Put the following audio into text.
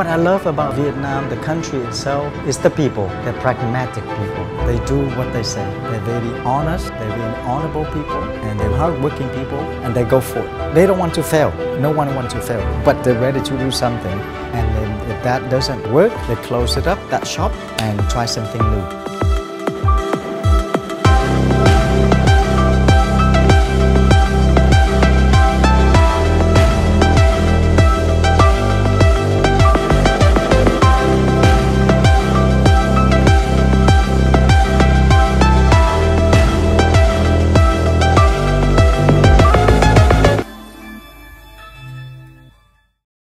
What I love about Vietnam, the country itself, is the people. They're pragmatic people. They do what they say. They're very honest, they're very honorable people, and they're hardworking people, and they go for it. They don't want to fail. No one wants to fail, but they're ready to do something. And then if that doesn't work, they close it up, that shop, and try something new.